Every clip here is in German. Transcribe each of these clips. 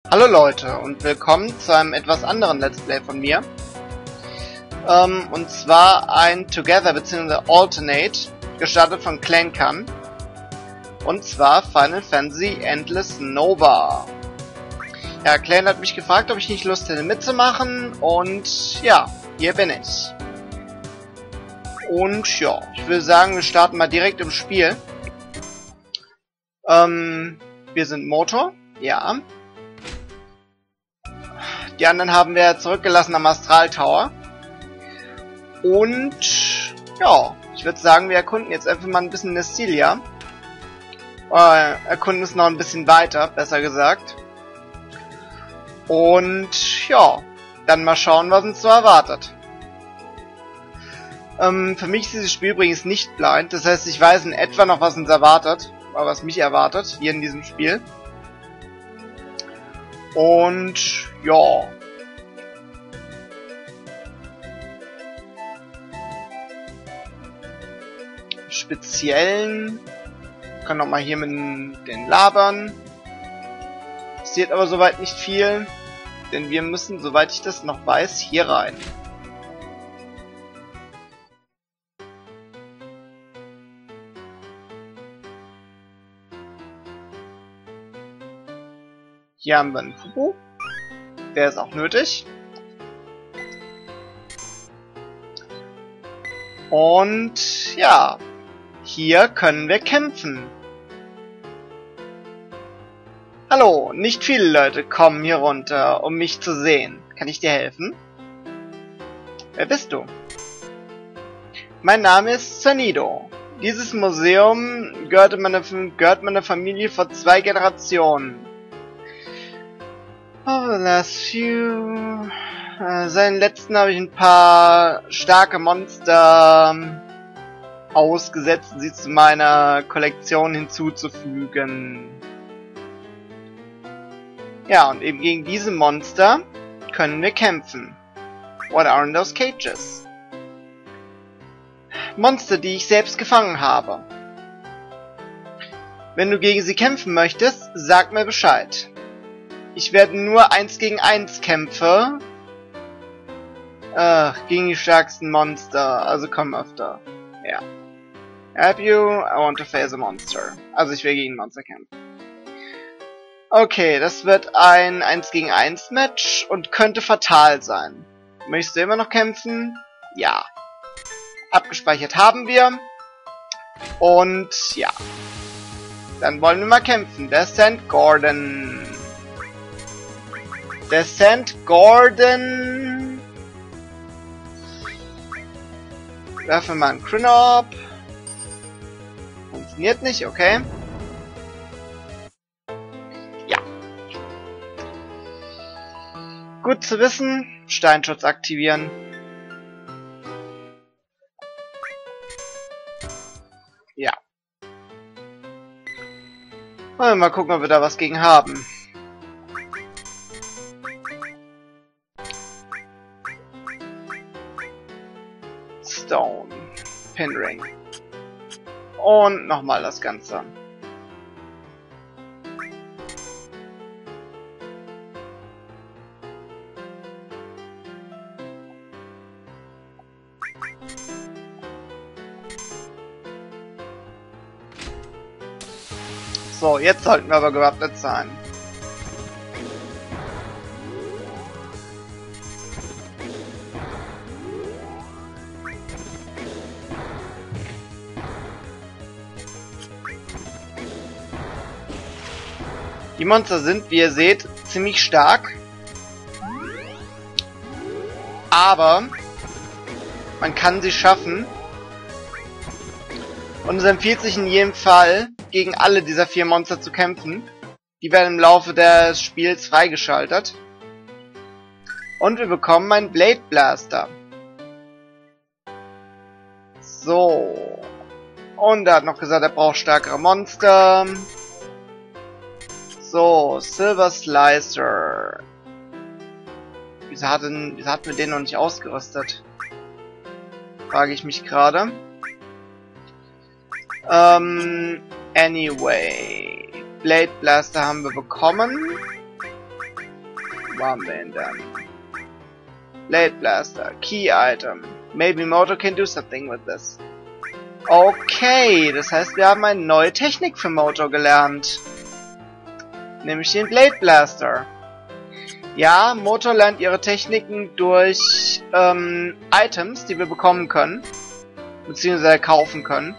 Hallo Leute und willkommen zu einem etwas anderen Let's Play von mir. Und zwar ein Together bzw. Alternate, gestartet von Clankan. Und zwar Final Fantasy Endless Nova. Ja, Clan hat mich gefragt, ob ich nicht Lust hätte mitzumachen und ja, hier bin ich. Und ja, ich will sagen, wir starten mal direkt im Spiel. Wir sind Motor, ja. Die anderen haben wir zurückgelassen am Astral Tower. Und ja, ich würde sagen, wir erkunden jetzt einfach mal ein bisschen Nestilia. Erkunden es noch ein bisschen weiter, besser gesagt. Und ja, dann mal schauen, was uns so erwartet. Für mich ist dieses Spiel übrigens nicht blind, das heißt, ich weiß in etwa noch, was uns erwartet, oder was mich erwartet, hier in diesem Spiel. Und ja. Speziellen. Können auch mal hier mit den labern. Passiert aber soweit nicht viel. Denn wir müssen, soweit ich das noch weiß, hier rein. Hier haben wir einen Pupu. Der ist auch nötig. Und ja, hier können wir kämpfen. Hallo, nicht viele Leute kommen hier runter, um mich zu sehen. Kann ich dir helfen? Wer bist du? Mein Name ist Sanido. Dieses Museum gehört meiner Familie vor 2 Generationen. Over the last few... Seit den letzten habe ich ein paar starke Monster ausgesetzt, sie zu meiner Kollektion hinzuzufügen. Ja, und eben gegen diese Monster können wir kämpfen. What are in those cages? Monster, die ich selbst gefangen habe. Wenn du gegen sie kämpfen möchtest, sag mir Bescheid. Ich werde nur 1 gegen 1 kämpfen. Gegen die stärksten Monster. Also komm öfter. Ja. Help you, I want to face a monster. Also ich will gegen Monster kämpfen. Okay, das wird ein 1 gegen 1 Match und könnte fatal sein. Möchtest du immer noch kämpfen? Ja. Abgespeichert haben wir. Und ja. Dann wollen wir mal kämpfen. Der St. Gordon. Der St. Gordon. Werfen wir mal einen Crinop. Funktioniert nicht, okay. Ja. Gut zu wissen. Steinschutz aktivieren. Ja. Wollen wir mal gucken, ob wir da was gegen haben. Stone. Pinring. Und nochmal das Ganze. So, jetzt sollten wir aber gewappnet sein. Die Monster sind, wie ihr seht, ziemlich stark. Aber man kann sie schaffen. Und es empfiehlt sich in jedem Fall, gegen alle dieser 4 Monster zu kämpfen. Die werden im Laufe des Spiels freigeschaltet. Und wir bekommen einen Blade Blaster. So. Und er hat noch gesagt, er braucht stärkere Monster. So, Silver Slicer. Wieso hatten wir den noch nicht ausgerüstet? Frage ich mich gerade. Anyway. Blade Blaster haben wir bekommen. Wo haben wir ihn dann? Blade Blaster, Key Item. Maybe Moto can do something with this. Okay, das heißt, wir haben eine neue Technik für Moto gelernt. Nämlich den Blade Blaster. Ja, Moto lernt ihre Techniken durch Items, die wir bekommen können. Beziehungsweise kaufen können.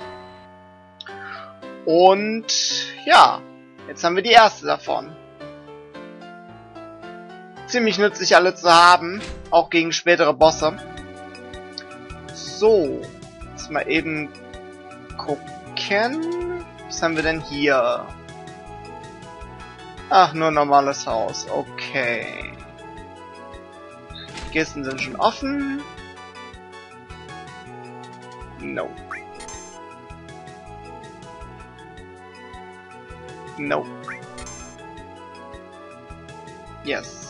Und ja, jetzt haben wir die erste davon. Ziemlich nützlich alle zu haben, auch gegen spätere Bosse. So, jetzt mal eben gucken. Was haben wir denn hier? Ach, nur ein normales Haus. Okay. Die Kisten sind schon offen. No. No. Yes.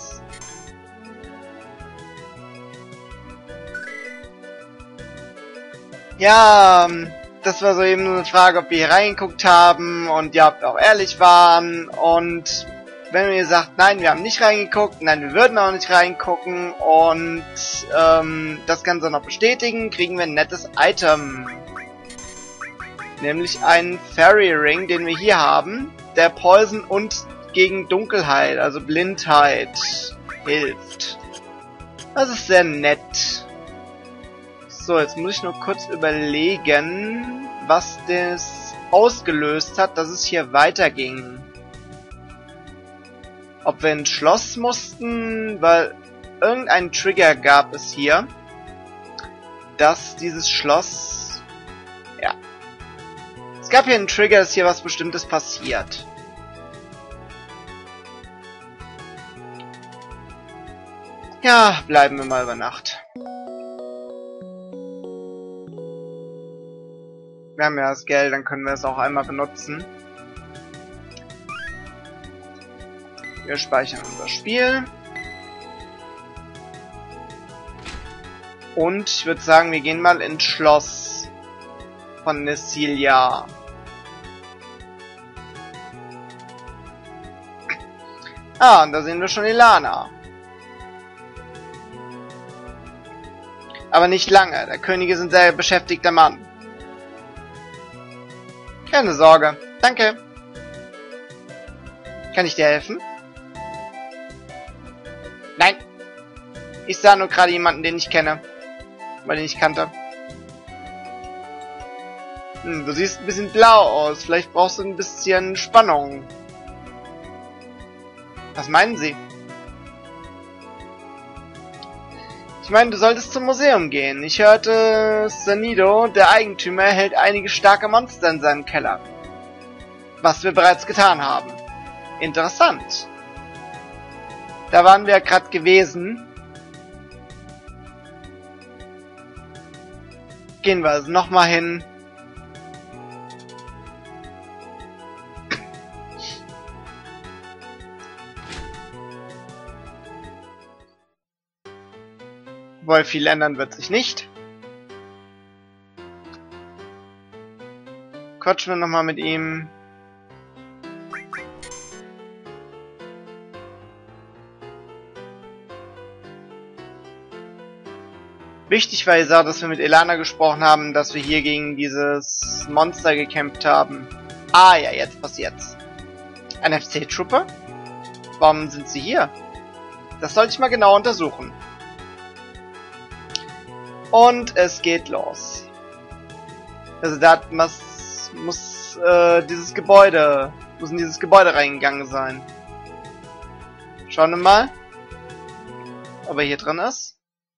Ja, das war so eben eine Frage, ob wir hier reingeguckt haben und ja, ob wir auch ehrlich waren. Und wenn ihr sagt, nein, wir haben nicht reingeguckt, nein, wir würden auch nicht reingucken und das Ganze noch bestätigen, kriegen wir ein nettes Item. Nämlich einen Fairy Ring, den wir hier haben, der Poison und gegen Dunkelheit, also Blindheit, hilft. Das ist sehr nett. So, jetzt muss ich nur kurz überlegen, was das ausgelöst hat, dass es hier weiterging. Ob wir ins Schloss mussten, weil irgendein Trigger gab es hier, dass dieses Schloss... Ja. Es gab hier einen Trigger, dass hier was Bestimmtes passiert. Ja, bleiben wir mal über Nacht. Wir haben ja das Geld, dann können wir es auch einmal benutzen. Wir speichern unser Spiel. Und ich würde sagen, wir gehen mal ins Schloss von Nessilia. Ah, und da sehen wir schon Ilana. Aber nicht lange, der König ist ein sehr beschäftigter Mann. Keine Sorge. Danke. Kann ich dir helfen? Nein. Ich sah nur gerade jemanden, den ich kenne. Weil den ich kannte. Du siehst ein bisschen blau aus. Vielleicht brauchst du ein bisschen Spannung. Was meinen Sie? Ich meine, du solltest zum Museum gehen. Ich hörte, Sanido, der Eigentümer, hält einige starke Monster in seinem Keller. Was wir bereits getan haben. Interessant. Da waren wir ja gerade gewesen. Gehen wir also nochmal hin. Weil viel ändern wird sich nicht. Quatschen wir nochmal mit ihm. Wichtig war jetzt auch, dass wir mit Ilana gesprochen haben, dass wir hier gegen dieses Monster gekämpft haben. Ah ja, jetzt passiert's. Ein FC-Trooper? Warum sind sie hier? Das sollte ich mal genau untersuchen. Und es geht los. Also da muss in dieses Gebäude reingegangen sein. Schauen wir mal, ob er hier drin ist.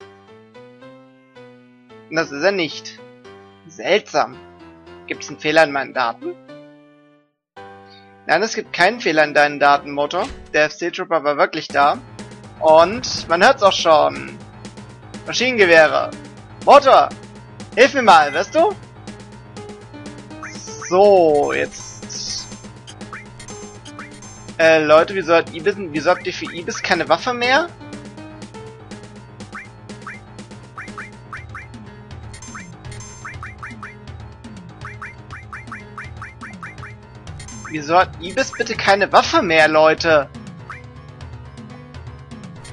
Und das ist er nicht. Seltsam. Gibt es einen Fehler in meinen Daten? Nein, es gibt keinen Fehler in deinen Daten, Motor. Der FC-Trooper war wirklich da. Und man hört's auch schon. Maschinengewehre. Motor, hilf mir mal, weißt du? So, jetzt. Leute, wieso habt ihr für Ibis keine Waffe mehr? Wieso hat Ibis bitte keine Waffe mehr, Leute?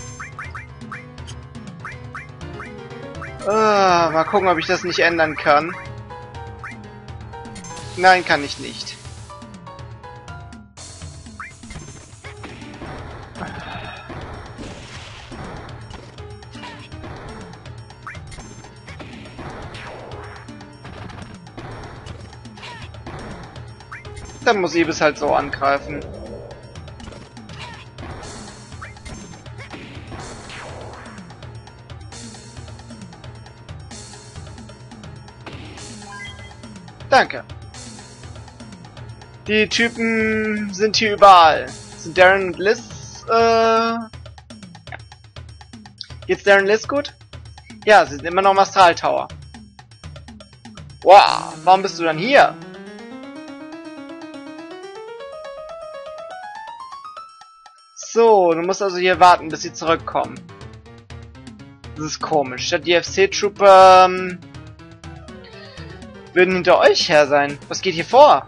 Mal gucken, ob ich das nicht ändern kann. Nein, kann ich nicht. Dann muss Ibis halt so angreifen. Danke. Die Typen sind hier überall. Sind Darren und Liz, Geht's Darren und Liz gut? Ja, sie sind immer noch im Astral Tower. Wow, warum bist du dann hier? So, du musst also hier warten, bis sie zurückkommen. Das ist komisch. Statt die FC-Trooper, würden hinter euch her sein. Was geht hier vor?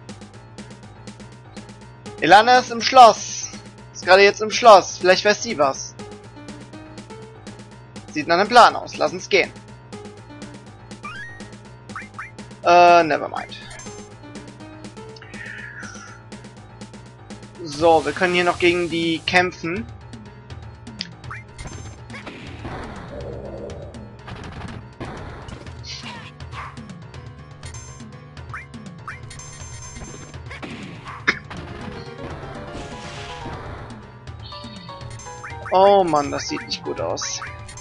Ilana ist im Schloss. Ist gerade jetzt im Schloss. Vielleicht weiß sie was. Sieht nach einem Plan aus. Lass uns gehen. Nevermind. So, wir können hier noch gegen die kämpfen. Oh Mann, das sieht nicht gut aus.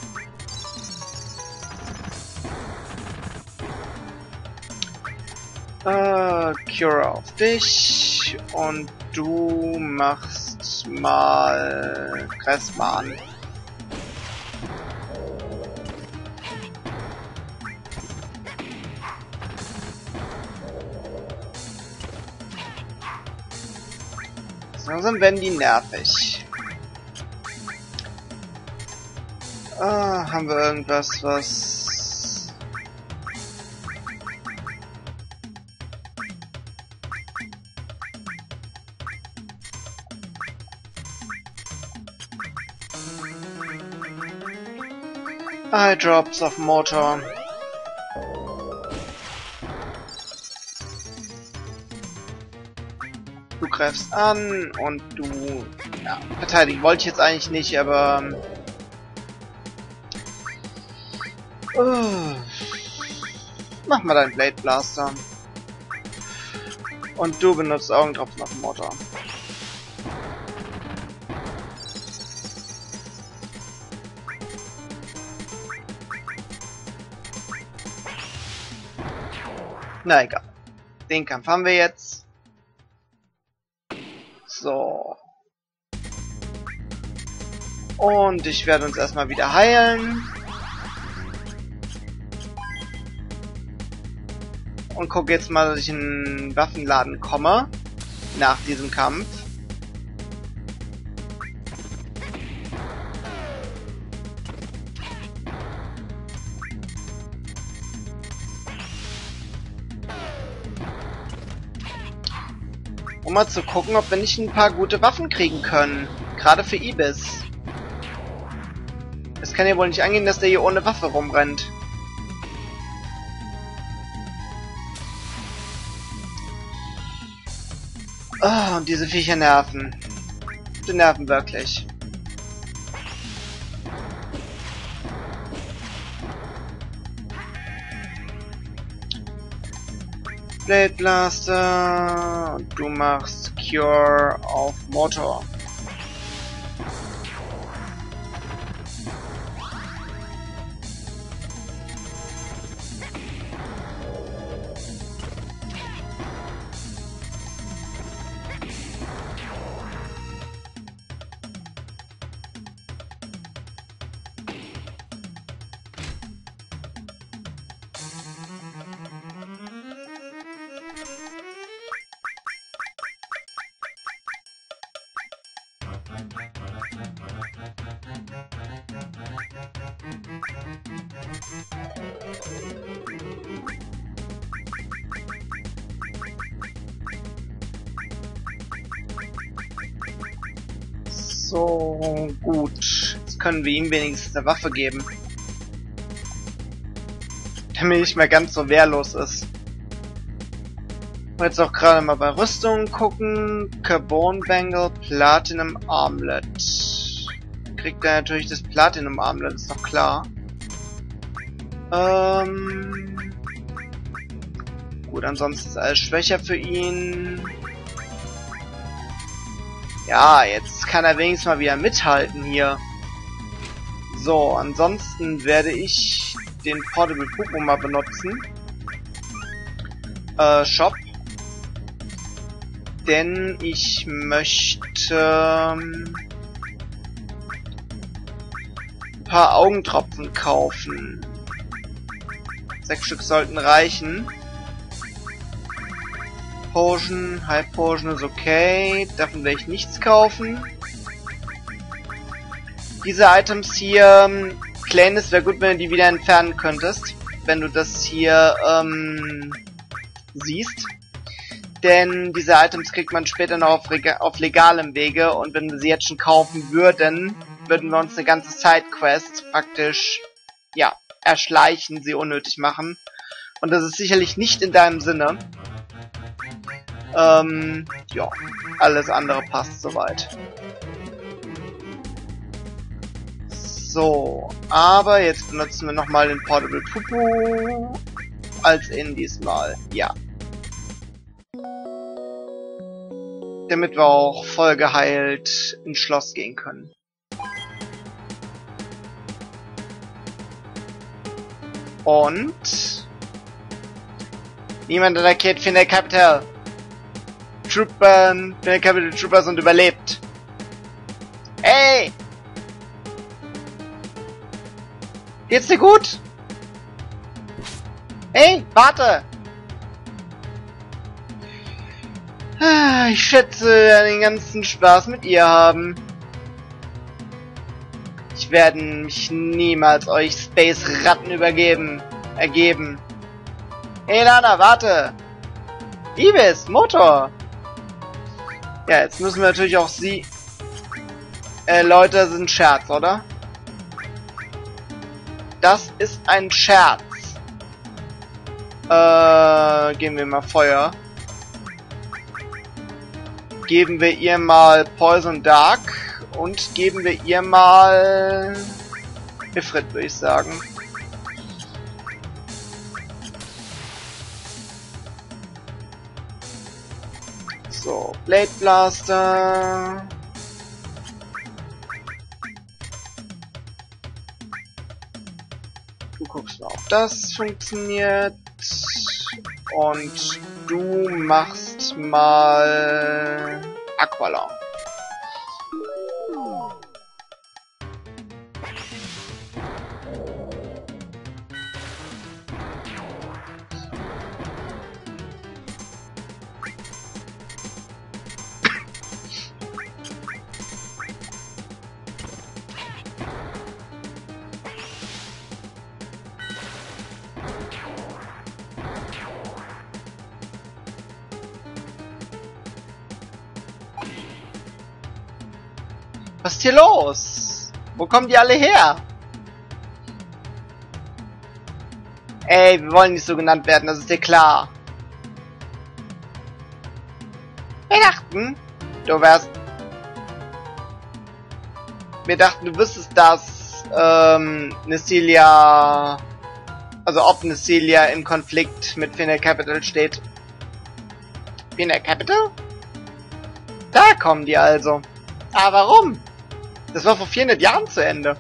Cure auf dich und du machst mal Gressmann. Langsam werden die nervig. Haben wir irgendwas, was... Eye drops of Motor. Du greifst an und du... Ja, verteidigen wollte ich jetzt eigentlich nicht, aber... Mach mal deinen Blade Blaster. Und du benutzt Augentropfen auf dem Motor. Na egal. Den Kampf haben wir jetzt. So. Und ich werde uns erstmal wieder heilen. Und gucke jetzt mal, dass ich in den Waffenladen komme. Nach diesem Kampf. Um mal zu gucken, ob wir nicht ein paar gute Waffen kriegen können. Gerade für Ibis. Es kann ja wohl nicht angehen, dass der hier ohne Waffe rumrennt. Oh, und diese Viecher nerven. Die nerven wirklich. Blade Blaster und du machst Cure auf Motor. So, gut. Jetzt können wir ihm wenigstens eine Waffe geben. damit nicht mehr ganz so wehrlos ist. Jetzt auch gerade mal bei Rüstungen gucken. Carbon Bangle, Platinum Armlet. Dann kriegt er natürlich das Platinum Armlet, ist doch klar. Gut, ansonsten ist alles schwächer für ihn. Ja, jetzt kann er wenigstens mal wieder mithalten hier. So, ansonsten werde ich den Portable Pupo mal benutzen. Shop. Denn ich möchte ein paar Augentropfen kaufen. 6 Stück sollten reichen. Potion, High Potion ist okay. Davon werde ich nichts kaufen. Diese Items hier, Kleines, wäre gut, wenn du die wieder entfernen könntest. Wenn du das hier siehst. Denn diese Items kriegt man später noch auf legalem Wege. Und wenn wir sie jetzt schon kaufen würden, würden wir uns eine ganze Sidequest praktisch, ja, erschleichen, sie unnötig machen. Und das ist sicherlich nicht in deinem Sinne. Ja, alles andere passt soweit. So, aber jetzt benutzen wir nochmal den Portable Pupu als in diesmal, ja. Damit wir auch voll geheilt ins Schloss gehen können. Und niemand attackiert Final Capital. Final Capital Troopers und überlebt. Ey! Geht's dir gut? Hey, warte! Ich schätze, den ganzen Spaß mit ihr haben. Ich werde mich niemals euch Space-Ratten ergeben. Hey Lana, warte! Ibis, Motor! Ja, jetzt müssen wir natürlich auch sie... Leute, das ist ein Scherz, oder? Das ist ein Scherz. Geben wir mal Feuer. Geben wir ihr mal Poison Dark. Und geben wir ihr mal... Ifrit, würde ich sagen. So, Blade Blaster. Du guckst mal, ob das funktioniert. Und du machst mal Aqualung. Was ist hier los? Wo kommen die alle her? Ey, wir wollen nicht so genannt werden, das ist dir klar. Wir dachten, du wärst... Wir dachten, du wüsstest, dass Necilia... Also ob Necilia im Konflikt mit Final Capital steht. Final Capital? Da kommen die also. Aber warum? Das war vor 400 Jahren zu Ende.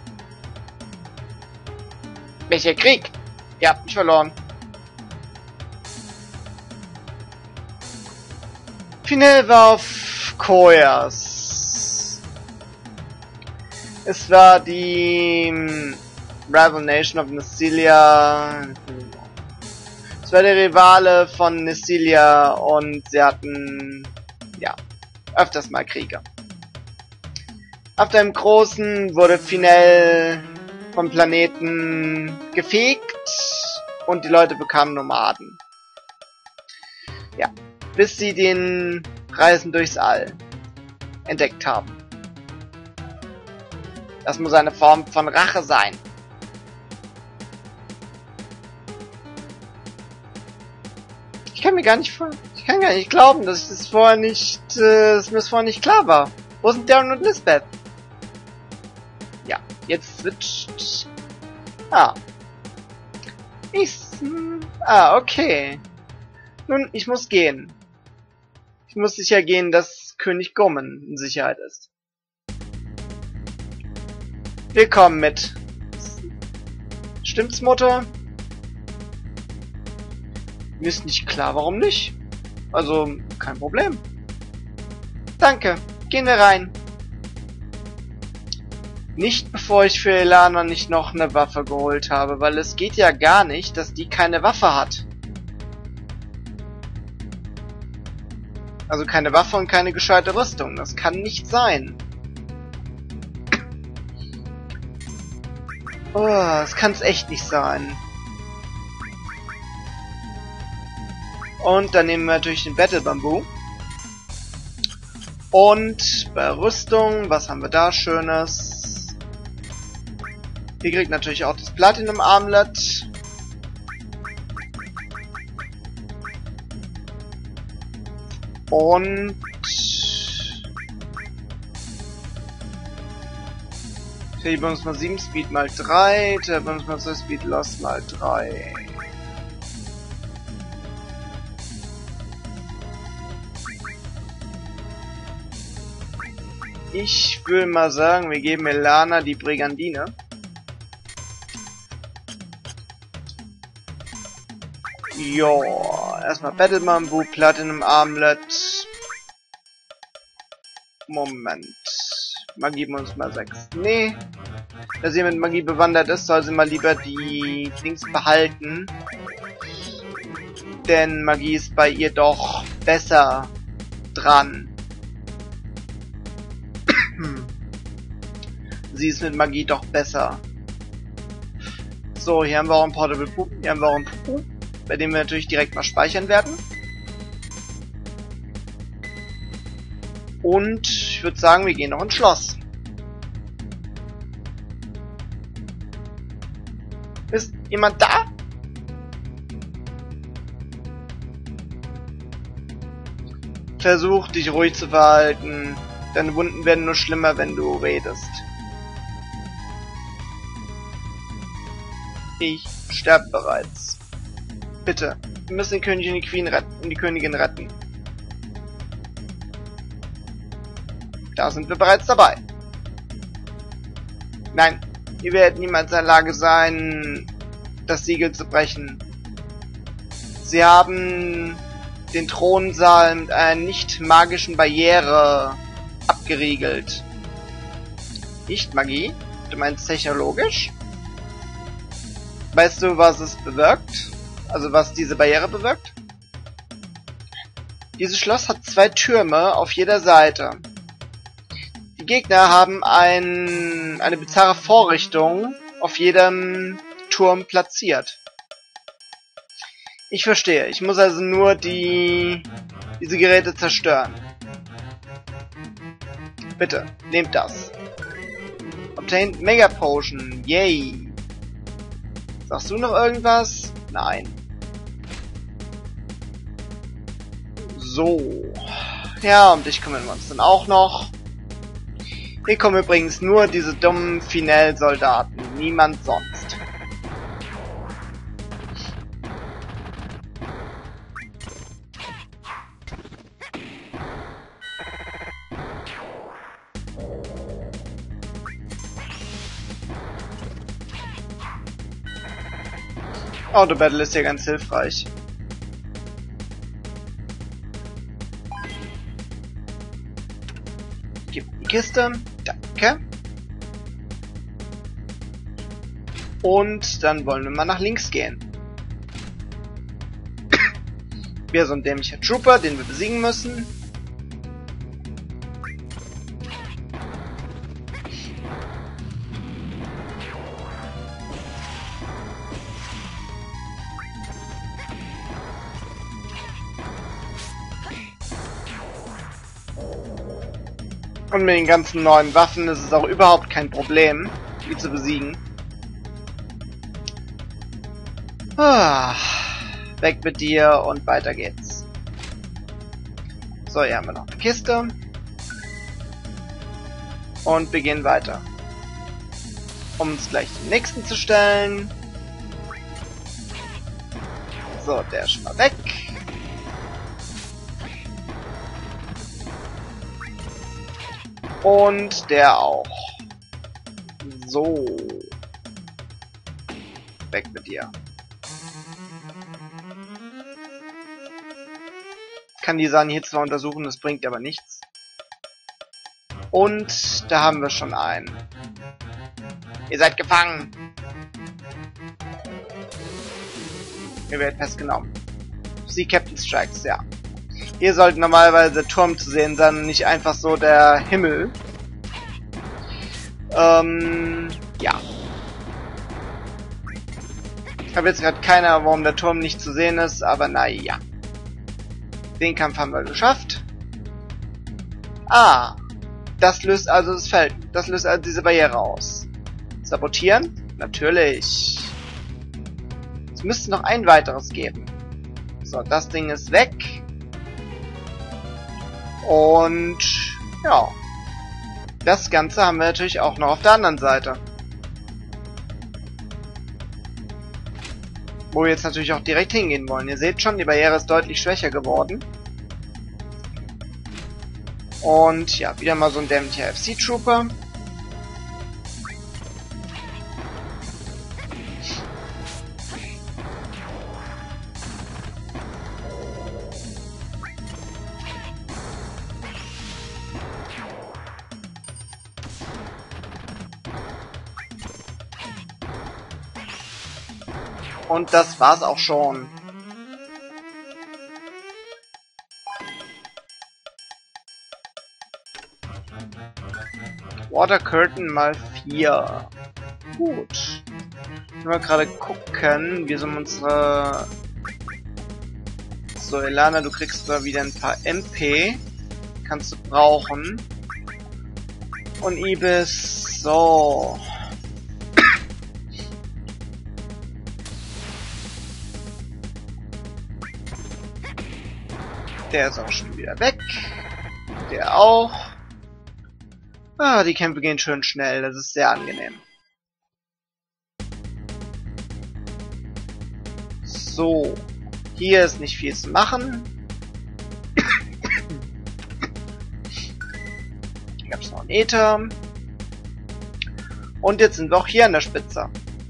Welcher Krieg? Ihr habt mich verloren. Finell war auf Koyas. Es war die Rival Nation of Necilia. Es war der Rivale von Necilia und sie hatten, ja, öfters mal Kriege. Auf dem Großen wurde Finell vom Planeten gefegt und die Leute bekamen Nomaden. Ja, bis sie den Reisen durchs All entdeckt haben. Das muss eine Form von Rache sein. kann gar nicht glauben, dass das vorher nicht, dass mir das vorher nicht klar war. Wo sind Darren und Lisbeth? Ja, jetzt switcht. Ah. Okay. Nun, ich muss gehen. Ich muss sicher gehen, dass König Gommen in Sicherheit ist. Willkommen mit. Stimmt's, Mutter? Mir ist nicht klar, warum nicht. Also, kein Problem. Danke. Gehen wir rein. Nicht bevor ich für Elana nicht noch eine Waffe geholt habe, weil es geht ja gar nicht, dass die keine Waffe hat. Also keine Waffe und keine gescheite Rüstung. Das kann nicht sein. Oh, das kann's echt nicht sein. Und dann nehmen wir natürlich den Battle Bamboo. Und bei Rüstung, was haben wir da Schönes? Hier kriegt natürlich auch das Platinum Armlet. Und hier bei uns mal 7 Speed mal 3, da bei uns mal 2 Speed Loss mal 3. Ich will mal sagen, wir geben Elana die Brigandine. Jo, erstmal Battle Bamboo, Platinum Armlet. Moment. Magie geben uns mal 6. Nee. Da sie mit Magie bewandert ist, soll sie mal lieber die Dings behalten. Denn Magie ist bei ihr doch besser dran. Sie ist mit Magie doch besser. So, hier haben wir auch einen Portable Poop. Hier haben wir auch einen Pupu, bei dem wir natürlich direkt mal speichern werden. Und ich würde sagen, wir gehen noch ins Schloss. Ist jemand da? Versuch, dich ruhig zu verhalten. Deine Wunden werden nur schlimmer, wenn du redest. Ich sterbe bereits. Bitte, wir müssen den König und die Queen retten, und die Königin retten. Da sind wir bereits dabei. Nein, ihr werdet niemals in der Lage sein, das Siegel zu brechen. Sie haben den Thronsaal mit einer nicht magischen Barriere abgeriegelt. Nicht Magie? Du meinst technologisch? Weißt du, was es bewirkt? Also was diese Barriere bewirkt? Dieses Schloss hat 2 Türme auf jeder Seite. Die Gegner haben eine bizarre Vorrichtung auf jedem Turm platziert. Ich verstehe. Ich muss also nur diese Geräte zerstören. Bitte, nehmt das. Obtained Mega Potion. Yay. Sagst du noch irgendwas? Nein. So. Ja, um dich kümmern wir uns dann auch noch. Hier kommen übrigens nur diese dummen Finell-Soldaten. Niemand sonst. Auto-Battle ist ja ganz hilfreich. Gib die Kiste. Danke. Und dann wollen wir mal nach links gehen. Wir sind ein dämlicher Trooper, den wir besiegen müssen. Und mit den ganzen neuen Waffen ist es auch überhaupt kein Problem, die zu besiegen. Ah, weg mit dir und weiter geht's. So, hier haben wir noch eine Kiste. Und wir gehen weiter. Um uns gleich den nächsten zu stellen. So, der ist schon mal weg. Und der auch. So. Weg mit dir. Kann die Sachen hier zwar untersuchen, das bringt aber nichts. Und da haben wir schon einen. Ihr seid gefangen. Ihr werdet festgenommen. Sie Captain Strikes, ja. Hier sollte normalerweise der Turm zu sehen sein und nicht einfach so der Himmel. Ja. Ich habe jetzt gerade keine Ahnung, warum der Turm nicht zu sehen ist, aber naja. Den Kampf haben wir geschafft. Ah. Das löst also das Feld. Das löst also diese Barriere aus. Sabotieren? Natürlich. Es müsste noch ein weiteres geben. So, das Ding ist weg. Und ja. Das Ganze haben wir natürlich auch noch auf der anderen Seite. Wo wir jetzt natürlich auch direkt hingehen wollen. Ihr seht schon, die Barriere ist deutlich schwächer geworden. Und ja, wieder mal so ein dämlicher FC-Trooper. Und das war's auch schon. Water Curtain mal 4. Gut. Ich will gerade gucken, wie sollen unsere... So, Elana, du kriegst da wieder ein paar MP. Kannst du brauchen. Und Ibis, so... Der ist auch schon wieder weg. Der auch. Ah, die Kämpfe gehen schön schnell. Das ist sehr angenehm. So. Hier ist nicht viel zu machen. Hier gab es noch einen Äther. Und jetzt sind wir auch hier an der Spitze.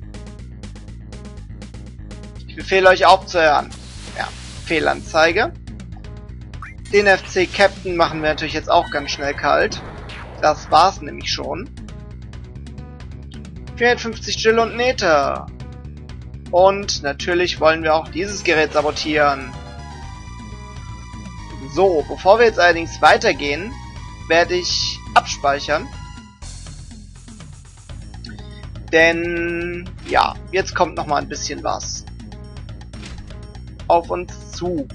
Ich befehle euch aufzuhören. Ja, Fehlanzeige. Den FC Captain machen wir natürlich jetzt auch ganz schnell kalt. Das war's nämlich schon. 450 Jill und Nether. Und natürlich wollen wir auch dieses Gerät sabotieren. So, bevor wir jetzt allerdings weitergehen, werde ich abspeichern. Denn, ja, jetzt kommt noch mal ein bisschen was auf uns zu.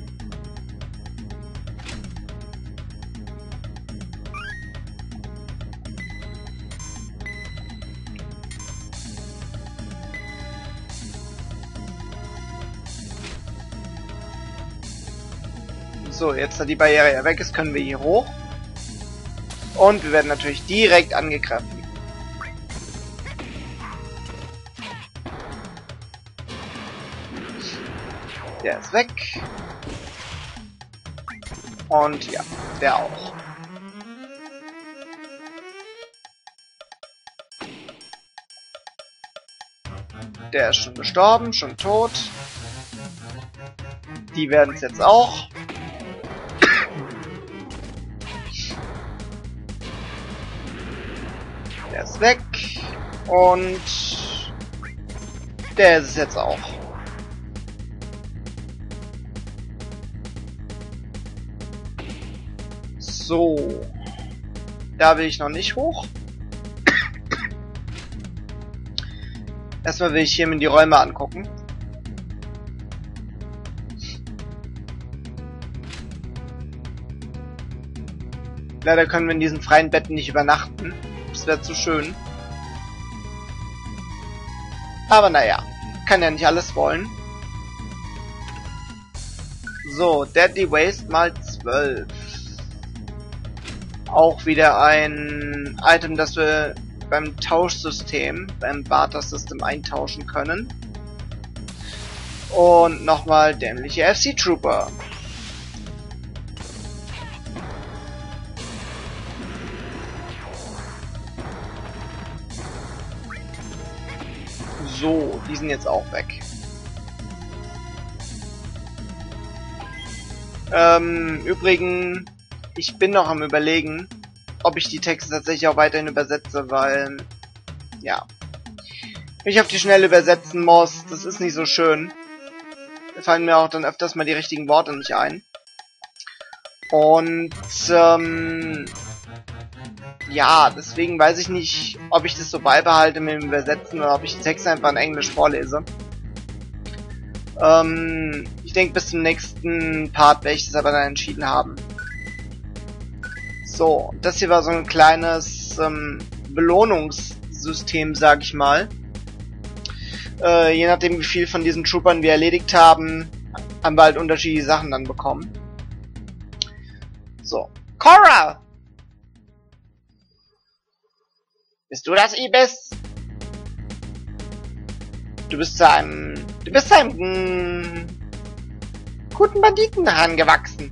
So, jetzt da die Barriere ja weg ist, können wir hier hoch. Und wir werden natürlich direkt angegriffen. Der ist weg. Und ja, der auch. Der ist schon gestorben, schon tot. Die werden es jetzt auch. Der ist weg. Und der ist es jetzt auch. So. Da will ich noch nicht hoch. Erstmal will ich hier mir die Räume angucken. Leider können wir in diesen freien Betten nicht übernachten. Das wäre zu schön. Aber naja, kann ja nicht alles wollen. So, Deadly Waste mal 12. Auch wieder ein Item, das wir beim Tauschsystem, beim Barter-System eintauschen können. Und nochmal dämliche FC-Trooper. So, die sind jetzt auch weg. Übrigens, ich bin noch am Überlegen, ob ich die Texte tatsächlich auch weiterhin übersetze, weil, ja, wenn ich auf die Schnelle übersetzen muss, das ist nicht so schön. Da fallen mir auch dann öfters mal die richtigen Worte nicht ein. Und, ja, deswegen weiß ich nicht, ob ich das so beibehalte mit dem Übersetzen oder ob ich die Texte einfach in Englisch vorlese. Ich denke, bis zum nächsten Part werde ich das aber dann entschieden haben. So, das hier war so ein kleines Belohnungssystem, sag ich mal. Je nachdem, wie viel von diesen Troopern wir erledigt haben, haben wir halt unterschiedliche Sachen dann bekommen. So. Cora! Bist du das, Ibis? Du bist zu einem guten Banditen herangewachsen.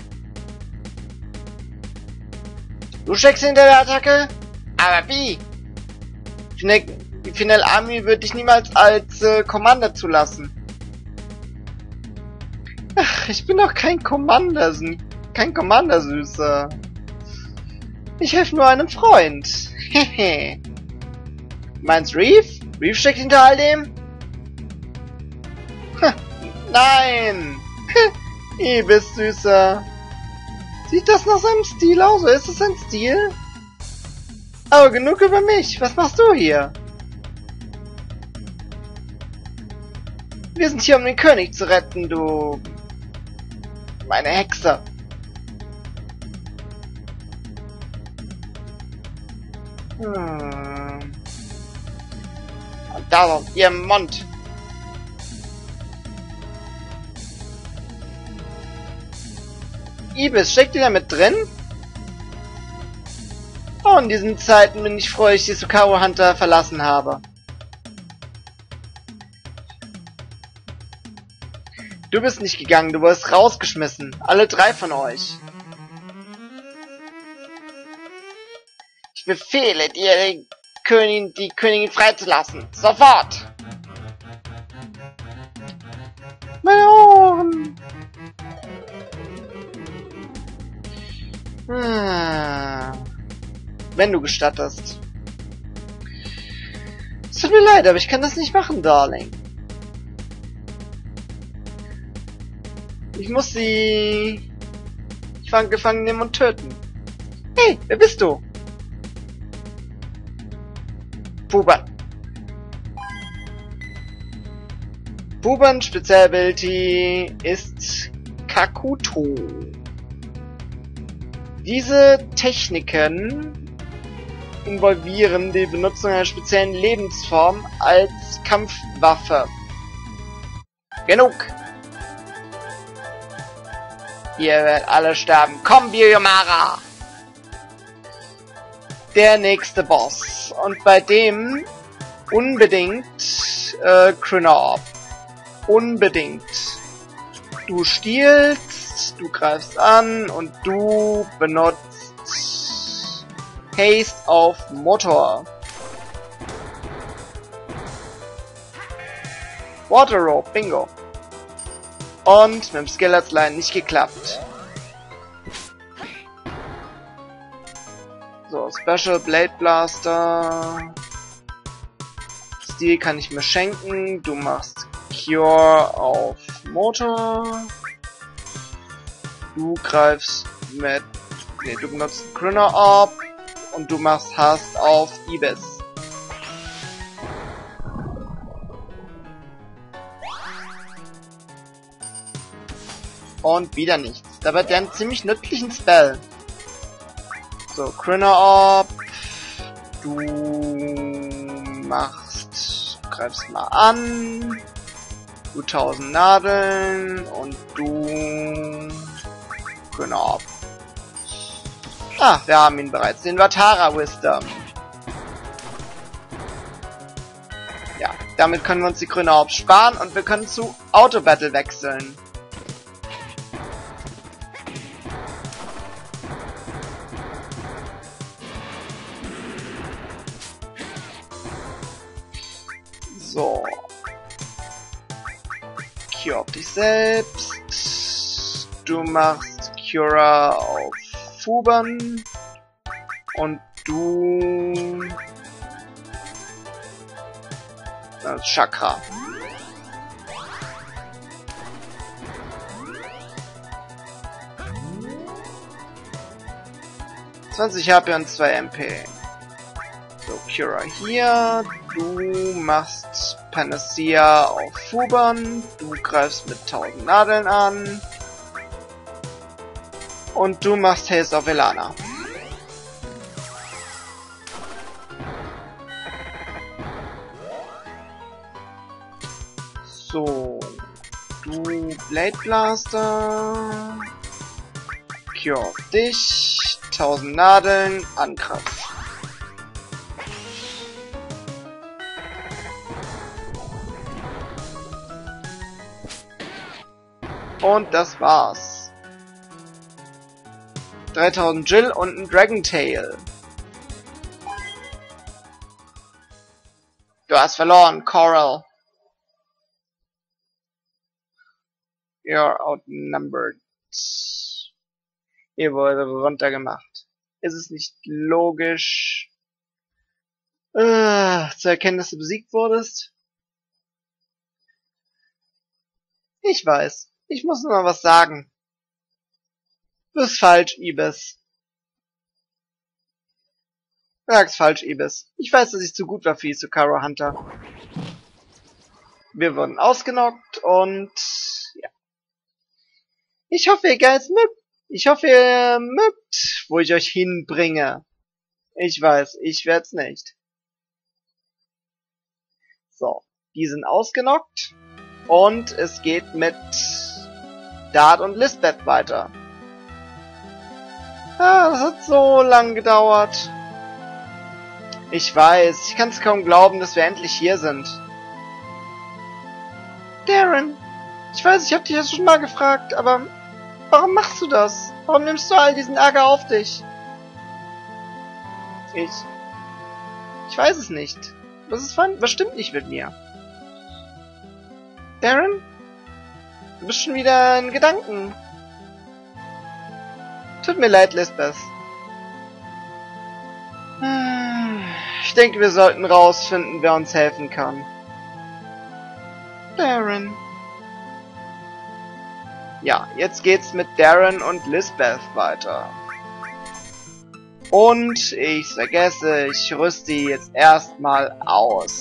Du steckst hinter der Attacke? Aber wie? Die Final Army wird dich niemals als Commander zulassen. Ach, ich bin doch kein Commander, Süßer. Ich helfe nur einem Freund. Hehe. Meinst Reef? Reef steckt hinter all dem? Nein! Ibis, Süßer. Sieht das nach seinem Stil aus? Oder ist es sein Stil? Aber genug über mich. Was machst du hier? Wir sind hier, um den König zu retten, du... meine Hexe. Und da auf ihrem Mund. Ibis, steckt ihr da mit drin? Oh, in diesen Zeiten bin ich froh, dass ich die Sukaro Hunter verlassen habe. Du bist nicht gegangen, du wurdest rausgeschmissen. Alle drei von euch. Ich befehle dir, die Königin freizulassen. Sofort! Meine Ohren! Wenn du gestattest. Es tut mir leid, aber ich kann das nicht machen, Darling. Ich muss sie... gefangen nehmen und töten. Hey, wer bist du? Puban. Puban Spezialability ist Kakuto. Diese Techniken involvieren die Benutzung einer speziellen Lebensform als Kampfwaffe. Genug! Ihr werdet alle sterben. Komm, Biomara! Der nächste Boss. Und bei dem unbedingt Krynorb. Unbedingt. Du stiehlst, du greifst an und du benutzt Haste auf Motor. Water Rope, bingo. Und mit dem Skill hat's leider nicht geklappt. So, Special Blade Blaster. Stil kann ich mir schenken. Du machst Cure auf Motor. Du greifst mit... Ne, du benutzt Krynorb. Und du machst Hast auf Ibis. Und wieder nichts. Dabei hat der einen ziemlich nützlichen Spell. So, Krynorb. Du greifst mal an. Du 1000 Nadeln. Und du... Krynorb. Ah, wir haben ihn bereits. Den Vatara Wisdom. Ja, damit können wir uns die grüne Orb sparen und wir können zu Auto Battle wechseln. So. Cure auf dich selbst. Du machst Cura auf Fuban. Und du... Das Chakra. ...20 HP und 2 MP. So, Cura hier. Du machst Panacea auf Fuban. Du greifst mit 1000 Nadeln an. Und du machst Haste auf Elana. So. Du Blade Blaster. Cure auf dich. 1000 Nadeln. Angriff. Und das war's. 3000 Jill und ein Dragon Tail. Du hast verloren, Coral. You're outnumbered. Ihr wurde runtergemacht. Ist es nicht logisch, zu erkennen, dass du besiegt wurdest? Ich weiß. Ich muss nur was sagen. Du bist falsch, Ibis. Du sagst falsch, Ibis. Ich weiß, dass ich zu gut war für Isukaro Hunter. Wir wurden ausgenockt und... ja. Ich hoffe, ihr Geiz mögt. Ich hoffe, ihr mögt, wo ich euch hinbringe. Ich weiß, ich werd's nicht. So, die sind ausgenockt. Und es geht mit Dart und Lisbeth weiter. Ah, das hat so lang gedauert. Ich weiß, ich kann es kaum glauben, dass wir endlich hier sind. Darren, ich weiß, ich hab dich das schon mal gefragt, aber warum machst du das? Warum nimmst du all diesen Ärger auf dich? Ich weiß es nicht. Was stimmt nicht mit mir? Darren? Du bist schon wieder in Gedanken. Tut mir leid, Lisbeth. Ich denke, wir sollten rausfinden, wer uns helfen kann. Darren. Ja, jetzt geht's mit Darren und Lisbeth weiter. Und ich vergesse, ich rüste jetzt erstmal aus.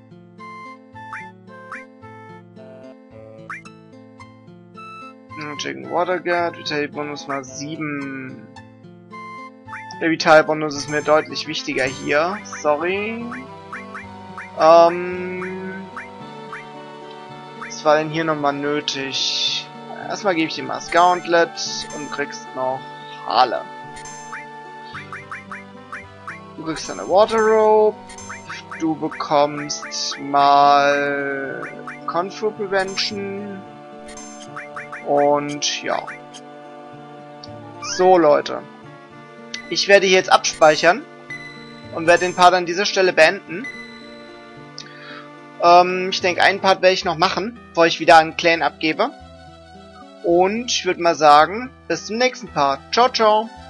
Chicken Water Guard, Vitality Bonus mal 7. Der Vital Bonus ist mir deutlich wichtiger hier. Sorry. Was war denn hier nochmal nötig? Erstmal gebe ich dir mal das Gauntlet und kriegst noch Harle. Du kriegst eine Water Rope. Du bekommst mal Confu Prevention. Und ja. So, Leute. Ich werde hier jetzt abspeichern und werde den Part an dieser Stelle beenden. Ich denke, einen Part werde ich noch machen, bevor ich wieder einen Clan abgebe. Und ich würde mal sagen, bis zum nächsten Part. Ciao, ciao.